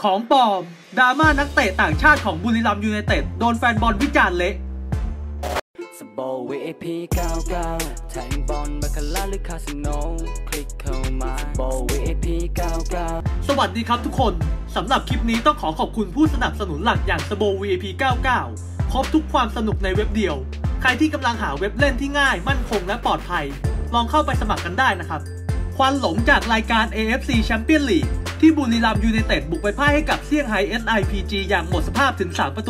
ของปลอมดราม่านักเตะต่างชาติของบุรีรัมย์ยูไนเต็ดโดนแฟนบอลวิจารณ์เละสโบวีไอพี99แทงบอลบาคาร่าหรือคาสิโนคลิกเข้ามาสโบวีไอพี99 สวัสดีครับทุกคนสำหรับคลิปนี้ต้องขอบคุณผู้สนับสนุนหลักอย่างสโบ VIP 99ครบทุกความสนุกในเว็บเดียวใครที่กำลังหาเว็บเล่นที่ง่ายมั่นคงและปลอดภัยลองเข้าไปสมัครกันได้นะครับควันหลงจากรายการ AFC Champions League ที่บุรีรัมย์ยูไนเต็ดบุกไปพ่ายให้กับเซี่ยงไฮ้ SIPG อย่างหมดสภาพถึง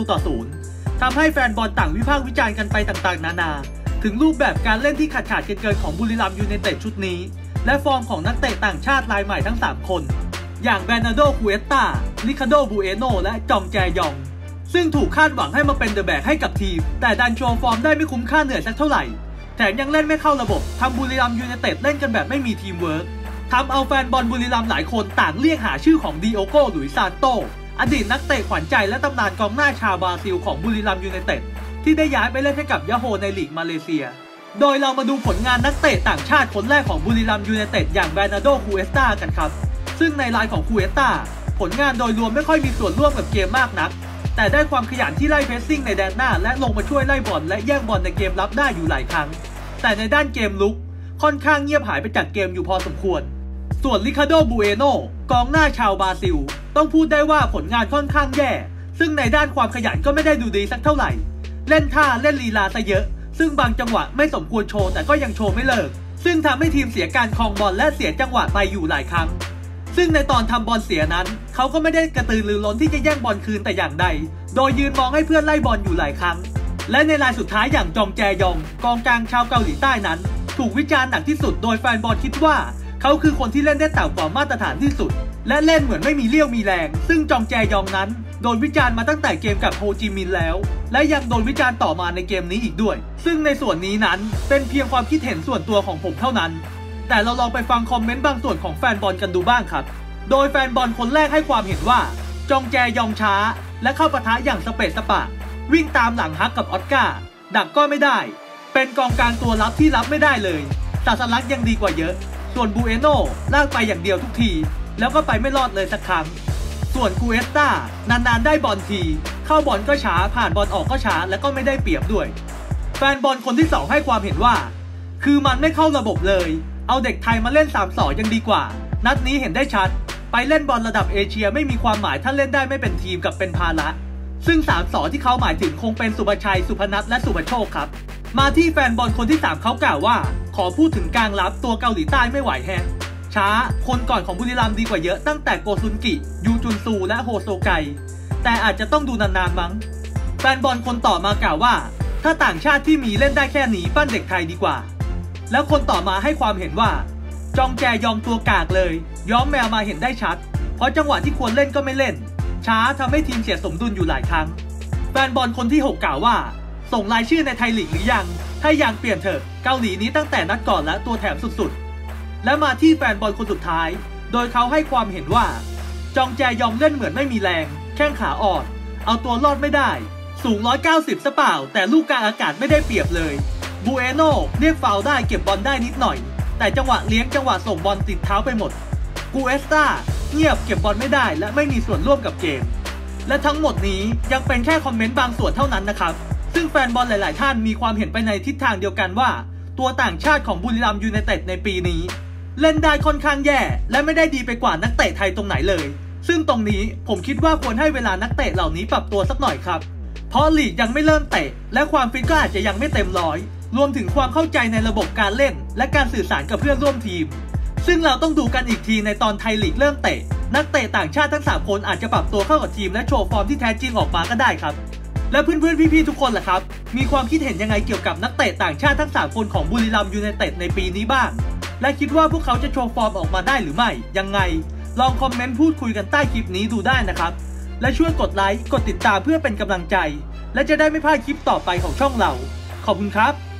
3-0ทำให้แฟนบอลต่างวิพากษ์วิจารณ์กันไปต่างๆนานาถึงรูปแบบการเล่นที่ขาดเกินของบุรีรัมย์ยูไนเต็ดชุดนี้และฟอร์มของนักเตะต่างชาติรายใหม่ทั้ง3คนอย่างเบร์นาร์โด คูเอสตา ริคาร์โด บูเอโนและจองแจยองซึ่งถูกคาดหวังให้มาเป็นเดอะแบกให้กับทีมแต่ดันโชว์ฟอร์มได้ไม่คุ้มค่าเหนื่อยสักเท่าไหร่แถมยังเล่นไม่เข้าระบบทำบุรีรัมย์ยูไนเต็ดเล่นกันแบบไม่มีทีมเวิร์กทำเอาแฟนบอลบุรีรัมย์หลายคนต่างเรียกหาชื่อของดิโอโก หลุยส์ซานโตอดีตนักเตะขวัญใจและตำนานกองหน้าชาวบราซิลของบุรีรัมย์ยูไนเต็ดที่ได้ย้ายไปเล่นให้กับยาโฮในลีกมาเลเซียโดยเรามาดูผลงานนักเตะต่างชาติคนแรกของบุรีรัมย์ยูไนเต็ดอย่างเบร์นาร์โด คูเอสตากันครับซึ่งในรายของคูเอสตาผลงานโดยรวมไม่ค่อยมีส่วนร่วมกับเกมมากนักแต่ได้ความขยันที่ไล่เพรสซิ่งในแดนหน้าและลงมาช่วยไล่บอลและแย่งบอลในเกมรับได้อยู่หลายครั้งแต่ในด้านเกมลุกค่อนข้างเงียบหายไปจากเกมอยู่พอสมควรส่วนริคาร์โด บูเอโนกองหน้าชาวบราซิลต้องพูดได้ว่าผลงานค่อนข้างแย่ซึ่งในด้านความขยันก็ไม่ได้ดูดีสักเท่าไหร่เล่นท่าเล่นลีลาซะเยอะซึ่งบางจังหวะไม่สมควรโชว์แต่ก็ยังโชว์ไม่เลิกซึ่งทำให้ทีมเสียการครองบอลและเสียจังหวะไปอยู่หลายครั้งซึ่งในตอนทำบอลเสียนั้นเขาก็ไม่ได้กระตือรือร้นที่จะแย่งบอลคืนแต่อย่างใดโดยยืนมองให้เพื่อนไล่บอลอยู่หลายครั้งและในรายสุดท้ายอย่างจองแจยองกองกลางชาวเกาหลีใต้นั้นถูกวิจารณ์หนักที่สุดโดยแฟนบอลคิดว่าเขาคือคนที่เล่นได้ต่ำกว่ามาตรฐานที่สุดและเล่นเหมือนไม่มีเลี้ยวมีแรงซึ่งจองแจยองนั้นโดนวิจารณ์มาตั้งแต่เกมกับโฮจิมินห์แล้วและยังโดนวิจารณ์ต่อมาในเกมนี้อีกด้วยซึ่งในส่วนนี้นั้นเป็นเพียงความคิดเห็นส่วนตัวของผมเท่านั้นแต่เราลองไปฟังคอมเมนต์บางส่วนของแฟนบอลกันดูบ้างครับโดยแฟนบอลคนแรกให้ความเห็นว่าจองแจยองช้าและเข้าปะทะอย่างสเปซสปะวิ่งตามหลังฮักกับออสการ์ดักก็ไม่ได้เป็นกองกลางตัวรับที่รับไม่ได้เลยศาสลักษณ์ยังดีกว่าเยอะส่วนบูเอโนลากไปอย่างเดียวทุกทีแล้วก็ไปไม่รอดเลยสักครั้งส่วนคูเอสตานานๆได้บอลทีเข้าบอลก็ช้าผ่านบอลออกก็ช้าและก็ไม่ได้เปรียบด้วยแฟนบอลคนที่2ให้ความเห็นว่าคือมันไม่เข้าระบบเลยเอาเด็กไทยมาเล่น3-2ยังดีกว่านัดนี้เห็นได้ชัดไปเล่นบอลระดับเอเชียไม่มีความหมายถ้าเล่นได้ไม่เป็นทีมกับเป็นภาระซึ่ง3-2ที่เขาหมายถึงคงเป็นสุภชัยสุพนัทและสุภโชคครับมาที่แฟนบอลคนที่3เขากล่าวว่าขอพูดถึงกลางรับตัวเกาหลีใต้ไม่ไหวแฮะช้าคนก่อนของบุรีรัมย์ดีกว่าเยอะตั้งแต่โกซุนกิยูจุนซูและโฮโซไกแต่อาจจะต้องดูนานๆมั้งแฟนบอลคนต่อมากล่าวว่าถ้าต่างชาติที่มีเล่นได้แค่นี้ปั้นเด็กไทยดีกว่าแล้วคนต่อมาให้ความเห็นว่าจองแจยองตัวกากเลยย้อมแมวมาเห็นได้ชัดเพราะจังหวะที่ควรเล่นก็ไม่เล่นช้าทำให้ทีมเสียสมดุลอยู่หลายครั้งแฟนบอลคนที่6กล่าวว่าส่งรายชื่อในไทยลีกหรือยังถ้ายังเปลี่ยนเถอะเกาหลีนี้ตั้งแต่นัดก่อนและตัวแถมสุดๆและมาที่แฟนบอลคนสุดท้ายโดยเขาให้ความเห็นว่าจองแจยองเล่นเหมือนไม่มีแรงแข้งขาอ่อนเอาตัวรอดไม่ได้สูง190ซะเปล่าแต่ลูกกลางอากาศไม่ได้เปรียบเลยบูเอโนเรียกฟาวล์ได้เก็บบอลได้นิดหน่อยแต่จังหวะเลี้ยงจังหวะส่งบอลติดเท้าไปหมดกูเอสตาเงียบเก็บบอลไม่ได้และไม่มีส่วนร่วมกับเกมและทั้งหมดนี้ยังเป็นแค่คอมเมนต์บางส่วนเท่านั้นนะครับซึ่งแฟนบอลหลายๆท่านมีความเห็นไปในทิศทางเดียวกันว่าตัวต่างชาติของบุรีรัมย์ยูไนเต็ดในปีนี้เล่นได้ค่อนข้างแย่และไม่ได้ดีไปกว่านักเตะไทยตรงไหนเลยซึ่งตรงนี้ผมคิดว่าควรให้เวลานักเตะเหล่านี้ปรับตัวสักหน่อยครับเพราะลีกยังไม่เริ่มเตะและความฟิตก็อาจจะยังไม่เต็มร้อยรวมถึงความเข้าใจในระบบการเล่นและการสื่อสารกับเพื่อนร่วมทีมซึ่งเราต้องดูกันอีกทีในตอนไทยลีกเริ่มเตะนักเตะต่างชาติทั้ง3คนอาจจะปรับตัวเข้ากับทีมและโชว์ฟอร์มที่แท้จริงออกมาก็ได้ครับและเพื่อนๆพี่ๆทุกคนล่ะครับมีความคิดเห็นยังไงเกี่ยวกับนักเตะต่างชาติทั้ง3คนของบุรีรัมย์ยูไนเต็ดในปีนี้บ้างและคิดว่าพวกเขาจะโชว์ฟอร์มออกมาได้หรือไม่ยังไงลองคอมเมนต์พูดคุยกันใต้คลิปนี้ดูได้นะครับและช่วยกดไลค์กดติดตามเพื่อเป็นกำลังใจและจะได้ไม่พลาดคลิปต่อไปของช่องเราขอบคุณครับ